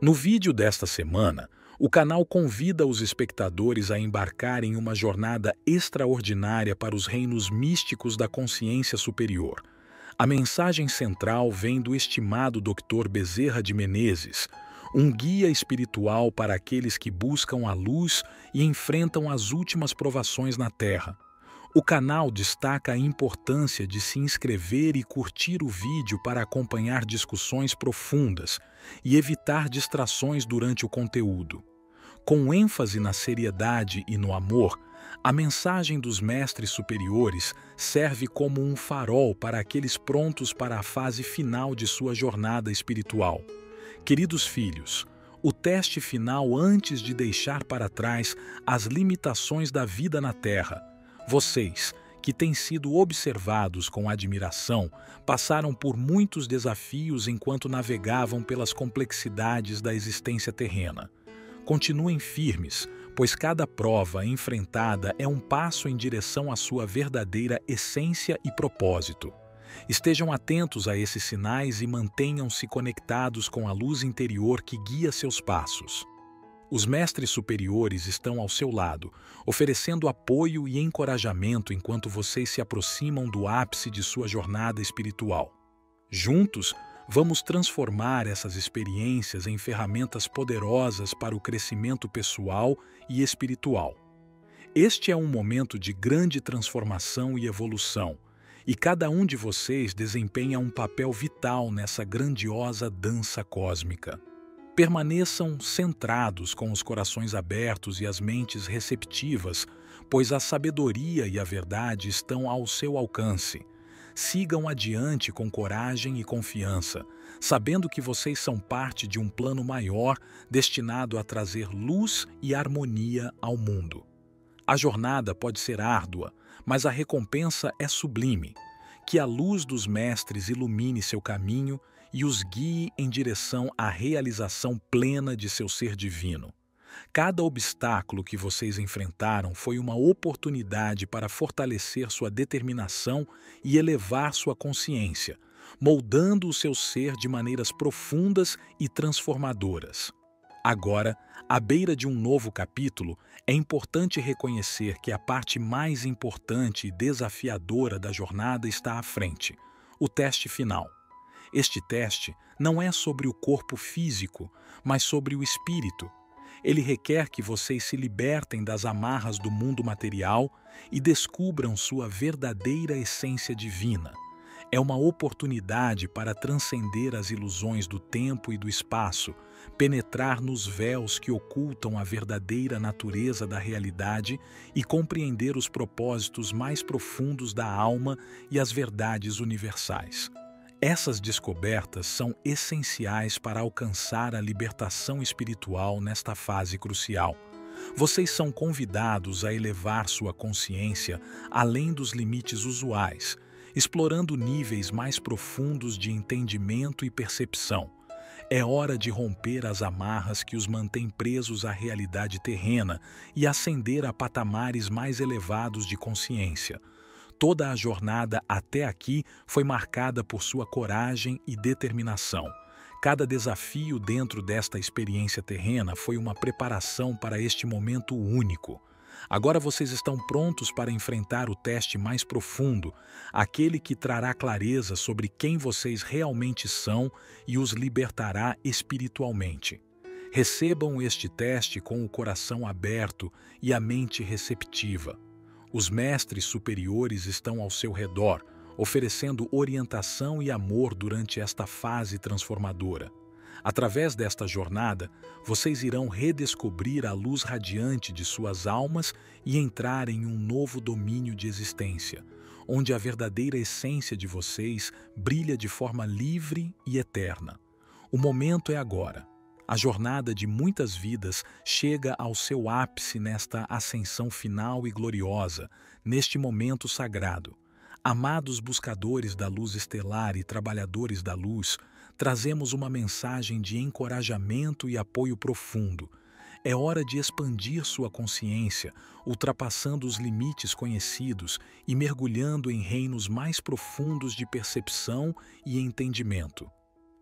No vídeo desta semana, o canal convida os espectadores a embarcar em uma jornada extraordinária para os reinos místicos da consciência superior. A mensagem central vem do estimado Dr. Bezerra de Menezes, um guia espiritual para aqueles que buscam a luz e enfrentam as últimas provações na Terra. O canal destaca a importância de se inscrever e curtir o vídeo para acompanhar discussões profundas e evitar distrações durante o conteúdo. Com ênfase na seriedade e no amor, a mensagem dos mestres superiores serve como um farol para aqueles prontos para a fase final de sua jornada espiritual. Queridos filhos, o teste final antes de deixar para trás as limitações da vida na Terra. Vocês, que têm sido observados com admiração, passaram por muitos desafios enquanto navegavam pelas complexidades da existência terrena. Continuem firmes, pois cada prova enfrentada é um passo em direção à sua verdadeira essência e propósito. Estejam atentos a esses sinais e mantenham-se conectados com a luz interior que guia seus passos. Os mestres superiores estão ao seu lado, oferecendo apoio e encorajamento enquanto vocês se aproximam do ápice de sua jornada espiritual. Juntos, vamos transformar essas experiências em ferramentas poderosas para o crescimento pessoal e espiritual. Este é um momento de grande transformação e evolução, e cada um de vocês desempenha um papel vital nessa grandiosa dança cósmica. Permaneçam centrados com os corações abertos e as mentes receptivas, pois a sabedoria e a verdade estão ao seu alcance. Sigam adiante com coragem e confiança, sabendo que vocês são parte de um plano maior destinado a trazer luz e harmonia ao mundo. A jornada pode ser árdua, mas a recompensa é sublime. Que a luz dos mestres ilumine seu caminho e os guie em direção à realização plena de seu ser divino. Cada obstáculo que vocês enfrentaram foi uma oportunidade para fortalecer sua determinação e elevar sua consciência, moldando o seu ser de maneiras profundas e transformadoras. Agora, à beira de um novo capítulo, é importante reconhecer que a parte mais importante e desafiadora da jornada está à frente, o teste final. Este teste não é sobre o corpo físico, mas sobre o espírito. Ele requer que vocês se libertem das amarras do mundo material e descubram sua verdadeira essência divina. É uma oportunidade para transcender as ilusões do tempo e do espaço, penetrar nos véus que ocultam a verdadeira natureza da realidade e compreender os propósitos mais profundos da alma e as verdades universais. Essas descobertas são essenciais para alcançar a libertação espiritual nesta fase crucial. Vocês são convidados a elevar sua consciência além dos limites usuais, explorando níveis mais profundos de entendimento e percepção. É hora de romper as amarras que os mantêm presos à realidade terrena e ascender a patamares mais elevados de consciência. Toda a jornada até aqui foi marcada por sua coragem e determinação. Cada desafio dentro desta experiência terrena foi uma preparação para este momento único. Agora vocês estão prontos para enfrentar o teste mais profundo, aquele que trará clareza sobre quem vocês realmente são e os libertará espiritualmente. Recebam este teste com o coração aberto e a mente receptiva. Os mestres superiores estão ao seu redor, oferecendo orientação e amor durante esta fase transformadora. Através desta jornada, vocês irão redescobrir a luz radiante de suas almas e entrar em um novo domínio de existência, onde a verdadeira essência de vocês brilha de forma livre e eterna. O momento é agora. A jornada de muitas vidas chega ao seu ápice nesta ascensão final e gloriosa, neste momento sagrado. Amados buscadores da luz estelar e trabalhadores da luz, trazemos uma mensagem de encorajamento e apoio profundo. É hora de expandir sua consciência, ultrapassando os limites conhecidos e mergulhando em reinos mais profundos de percepção e entendimento.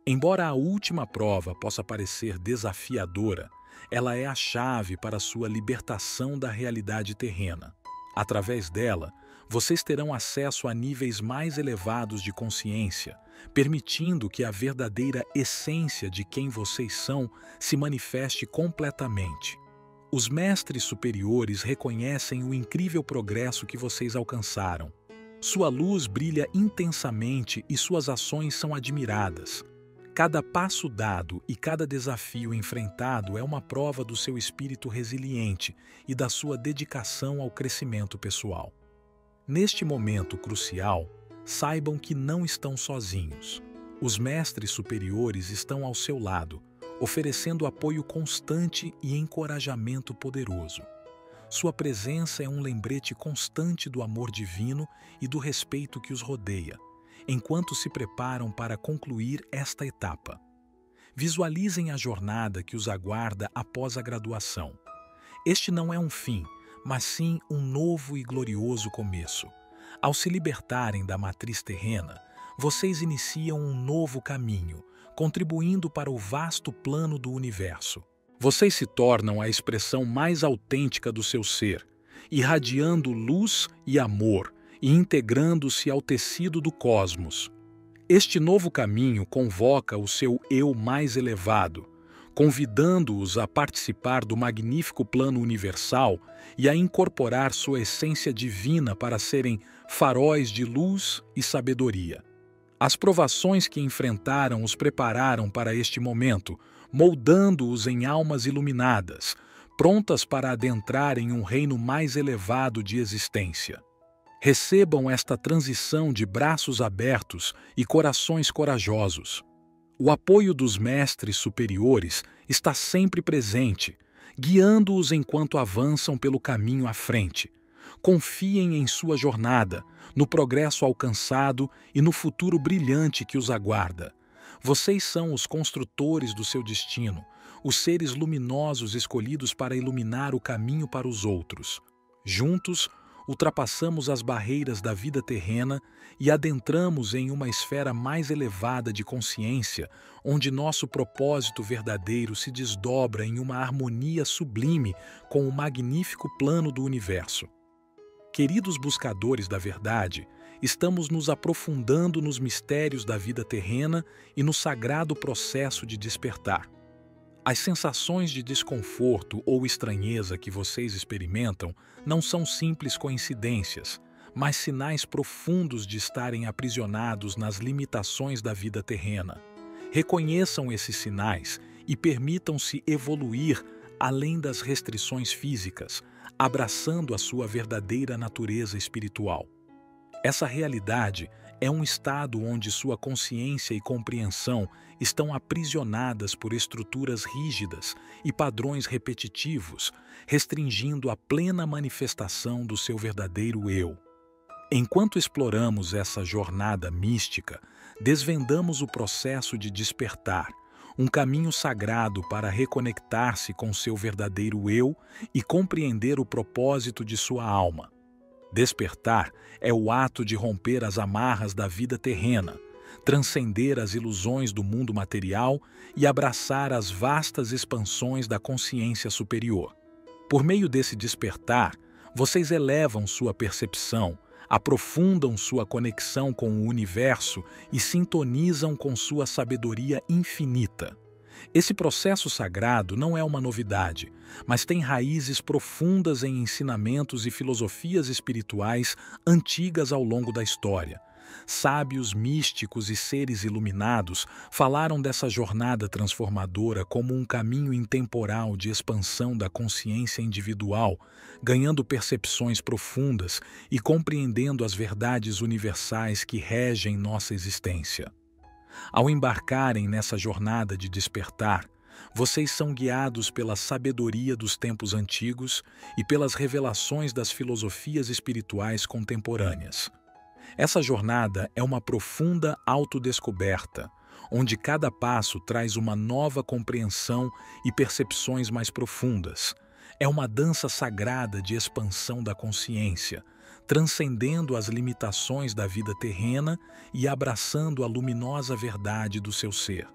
Embora a última prova possa parecer desafiadora, ela é a chave para a sua libertação da realidade terrena. Através dela, vocês terão acesso a níveis mais elevados de consciência, permitindo que a verdadeira essência de quem vocês são se manifeste completamente. Os mestres superiores reconhecem o incrível progresso que vocês alcançaram. Sua luz brilha intensamente e suas ações são admiradas. Cada passo dado e cada desafio enfrentado é uma prova do seu espírito resiliente e da sua dedicação ao crescimento pessoal. Neste momento crucial, saibam que não estão sozinhos. Os mestres superiores estão ao seu lado, oferecendo apoio constante e encorajamento poderoso. Sua presença é um lembrete constante do amor divino e do respeito que os rodeia, enquanto se preparam para concluir esta etapa. Visualizem a jornada que os aguarda após a graduação. Este não é um fim, mas sim um novo e glorioso começo. Ao se libertarem da matriz terrena, vocês iniciam um novo caminho, contribuindo para o vasto plano do universo. Vocês se tornam a expressão mais autêntica do seu ser, irradiando luz e amor e integrando-se ao tecido do cosmos. Este novo caminho convoca o seu eu mais elevado, convidando-os a participar do magnífico plano universal e a incorporar sua essência divina para serem faróis de luz e sabedoria. As provações que enfrentaram os prepararam para este momento, moldando-os em almas iluminadas, prontas para adentrar em um reino mais elevado de existência. Recebam esta transição de braços abertos e corações corajosos. O apoio dos mestres superiores está sempre presente, guiando-os enquanto avançam pelo caminho à frente. Confiem em sua jornada, no progresso alcançado e no futuro brilhante que os aguarda. Vocês são os construtores do seu destino, os seres luminosos escolhidos para iluminar o caminho para os outros. Juntos, ultrapassamos as barreiras da vida terrena e adentramos em uma esfera mais elevada de consciência, onde nosso propósito verdadeiro se desdobra em uma harmonia sublime com o magnífico plano do universo. Queridos buscadores da verdade, estamos nos aprofundando nos mistérios da vida terrena e no sagrado processo de despertar. As sensações de desconforto ou estranheza que vocês experimentam não são simples coincidências, mas sinais profundos de estarem aprisionados nas limitações da vida terrena. Reconheçam esses sinais e permitam-se evoluir além das restrições físicas, abraçando a sua verdadeira natureza espiritual. Essa realidade é um estado onde sua consciência e compreensão estão aprisionadas por estruturas rígidas e padrões repetitivos, restringindo a plena manifestação do seu verdadeiro eu. Enquanto exploramos essa jornada mística, desvendamos o processo de despertar, um caminho sagrado para reconectar-se com seu verdadeiro eu e compreender o propósito de sua alma. Despertar é o ato de romper as amarras da vida terrena, transcender as ilusões do mundo material e abraçar as vastas expansões da consciência superior. Por meio desse despertar, vocês elevam sua percepção, aprofundam sua conexão com o universo e sintonizam com sua sabedoria infinita. Esse processo sagrado não é uma novidade, mas tem raízes profundas em ensinamentos e filosofias espirituais antigas ao longo da história. Sábios místicos e seres iluminados falaram dessa jornada transformadora como um caminho intemporal de expansão da consciência individual, ganhando percepções profundas e compreendendo as verdades universais que regem nossa existência. Ao embarcarem nessa jornada de despertar, vocês são guiados pela sabedoria dos tempos antigos e pelas revelações das filosofias espirituais contemporâneas. Essa jornada é uma profunda autodescoberta, onde cada passo traz uma nova compreensão e percepções mais profundas. É uma dança sagrada de expansão da consciência, transcendendo as limitações da vida terrena e abraçando a luminosa verdade do seu ser.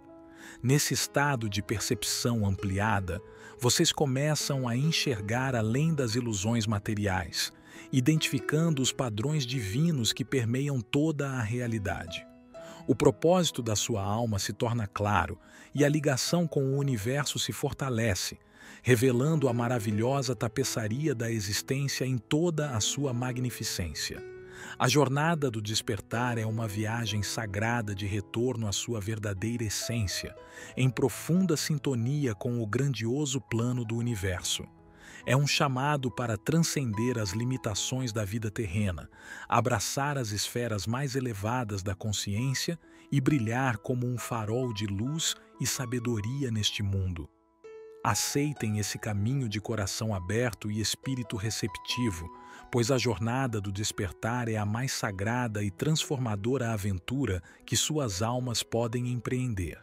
Nesse estado de percepção ampliada, vocês começam a enxergar além das ilusões materiais, identificando os padrões divinos que permeiam toda a realidade. O propósito da sua alma se torna claro e a ligação com o universo se fortalece, revelando a maravilhosa tapeçaria da existência em toda a sua magnificência. A jornada do despertar é uma viagem sagrada de retorno à sua verdadeira essência, em profunda sintonia com o grandioso plano do universo. É um chamado para transcender as limitações da vida terrena, abraçar as esferas mais elevadas da consciência e brilhar como um farol de luz e sabedoria neste mundo. Aceitem esse caminho de coração aberto e espírito receptivo, pois a jornada do despertar é a mais sagrada e transformadora aventura que suas almas podem empreender.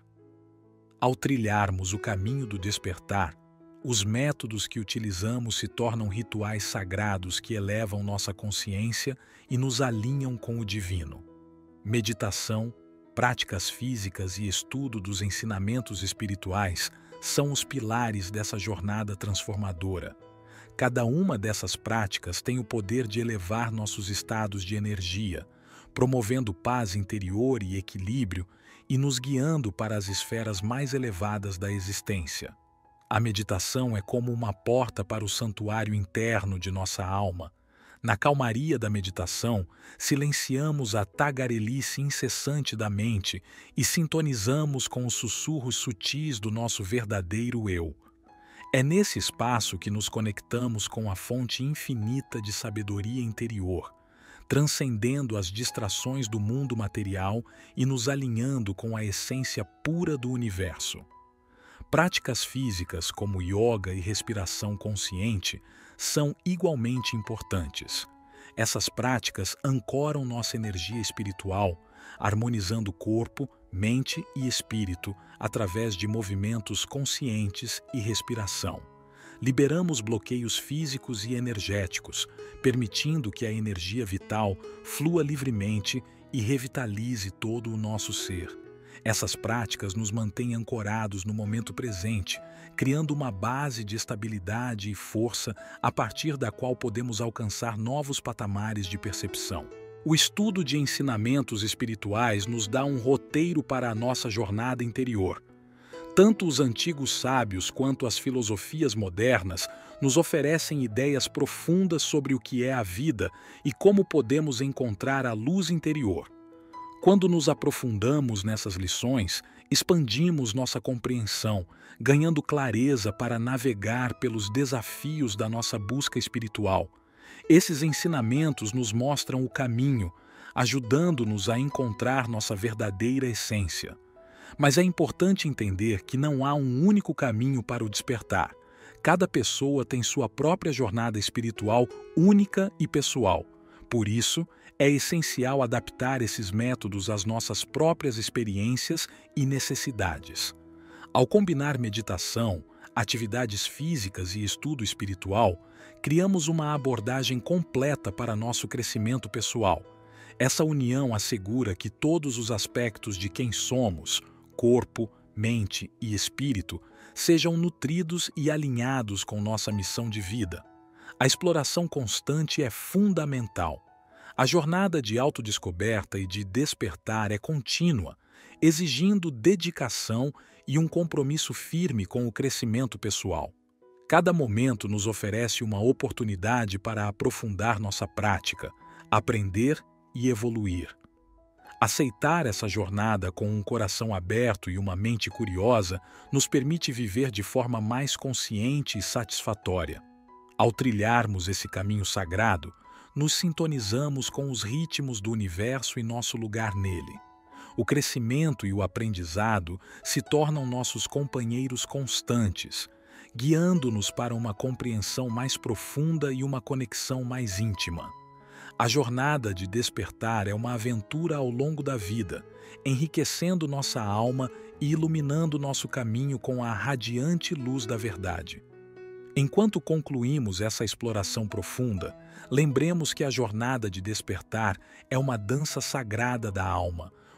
Ao trilharmos o caminho do despertar, os métodos que utilizamos se tornam rituais sagrados que elevam nossa consciência e nos alinham com o divino. Meditação, práticas físicas e estudo dos ensinamentos espirituais são os pilares dessa jornada transformadora. Cada uma dessas práticas tem o poder de elevar nossos estados de energia, promovendo paz interior e equilíbrio e nos guiando para as esferas mais elevadas da existência. A meditação é como uma porta para o santuário interno de nossa alma. Na calmaria da meditação, silenciamos a tagarelice incessante da mente e sintonizamos com os sussurros sutis do nosso verdadeiro eu. É nesse espaço que nos conectamos com a fonte infinita de sabedoria interior, transcendendo as distrações do mundo material e nos alinhando com a essência pura do universo. Práticas físicas como yoga e respiração consciente são igualmente importantes. Essas práticas ancoram nossa energia espiritual, harmonizando corpo, mente e espírito através de movimentos conscientes e respiração. Liberamos bloqueios físicos e energéticos, permitindo que a energia vital flua livremente e revitalize todo o nosso ser. Essas práticas nos mantêm ancorados no momento presente, criando uma base de estabilidade e força a partir da qual podemos alcançar novos patamares de percepção. O estudo de ensinamentos espirituais nos dá um roteiro para a nossa jornada interior. Tanto os antigos sábios quanto as filosofias modernas nos oferecem ideias profundas sobre o que é a vida e como podemos encontrar a luz interior. Quando nos aprofundamos nessas lições, expandimos nossa compreensão, ganhando clareza para navegar pelos desafios da nossa busca espiritual. Esses ensinamentos nos mostram o caminho, ajudando-nos a encontrar nossa verdadeira essência. Mas é importante entender que não há um único caminho para o despertar. Cada pessoa tem sua própria jornada espiritual única e pessoal. Por isso, é essencial adaptar esses métodos às nossas próprias experiências e necessidades. Ao combinar meditação, atividades físicas e estudo espiritual, criamos uma abordagem completa para nosso crescimento pessoal. Essa união assegura que todos os aspectos de quem somos, corpo, mente e espírito, sejam nutridos e alinhados com nossa missão de vida. A exploração constante é fundamental. A jornada de autodescoberta e de despertar é contínua, exigindo dedicação e um compromisso firme com o crescimento pessoal. Cada momento nos oferece uma oportunidade para aprofundar nossa prática, aprender e evoluir. Aceitar essa jornada com um coração aberto e uma mente curiosa nos permite viver de forma mais consciente e satisfatória. Ao trilharmos esse caminho sagrado, nos sintonizamos com os ritmos do universo e nosso lugar nele. O crescimento e o aprendizado se tornam nossos companheiros constantes, guiando-nos para uma compreensão mais profunda e uma conexão mais íntima. A jornada de despertar é uma aventura ao longo da vida, enriquecendo nossa alma e iluminando nosso caminho com a radiante luz da verdade. Enquanto concluímos essa exploração profunda, lembremos que a jornada de despertar é uma dança sagrada da alma,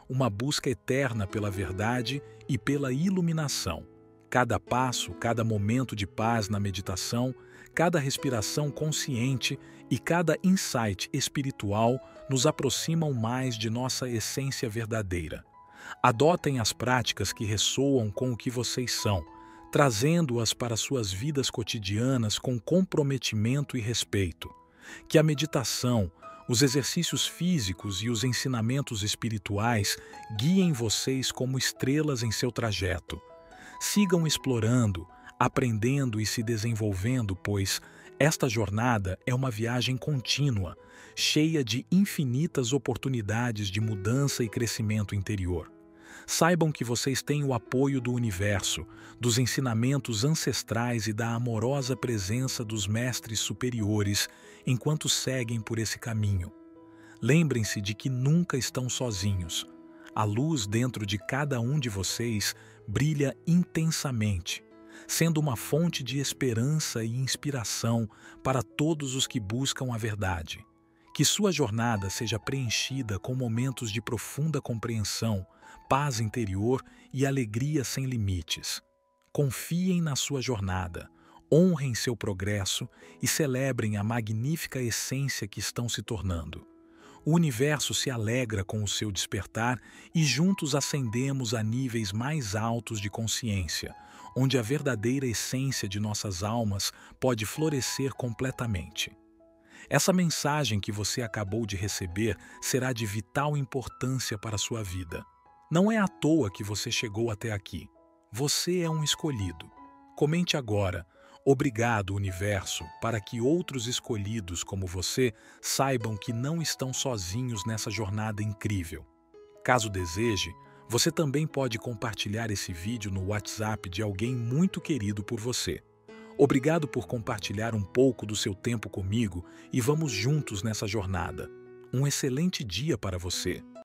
uma busca eterna pela verdade e pela iluminação. Cada passo, cada momento de paz na meditação, cada respiração consciente e cada insight espiritual nos aproximam mais de nossa essência verdadeira. Adotem as práticas que ressoam com o que vocês são, trazendo-as para suas vidas cotidianas com comprometimento e respeito. Que a meditação, os exercícios físicos e os ensinamentos espirituais guiem vocês como estrelas em seu trajeto. Sigam explorando, aprendendo e se desenvolvendo, pois esta jornada é uma viagem contínua, cheia de infinitas oportunidades de mudança e crescimento interior. Saibam que vocês têm o apoio do universo, dos ensinamentos ancestrais e da amorosa presença dos mestres superiores enquanto seguem por esse caminho. Lembrem-se de que nunca estão sozinhos. A luz dentro de cada um de vocês brilha intensamente, sendo uma fonte de esperança e inspiração para todos os que buscam a verdade. Que sua jornada seja preenchida com momentos de profunda compreensão, paz interior e alegria sem limites. Confiem na sua jornada, honrem seu progresso e celebrem a magnífica essência que estão se tornando. O universo se alegra com o seu despertar e juntos ascendemos a níveis mais altos de consciência, onde a verdadeira essência de nossas almas pode florescer completamente. Essa mensagem que você acabou de receber será de vital importância para a sua vida. Não é à toa que você chegou até aqui. Você é um escolhido. Comente agora: obrigado, universo, para que outros escolhidos como você saibam que não estão sozinhos nessa jornada incrível. Caso deseje, você também pode compartilhar esse vídeo no WhatsApp de alguém muito querido por você. Obrigado por compartilhar um pouco do seu tempo comigo e vamos juntos nessa jornada. Um excelente dia para você!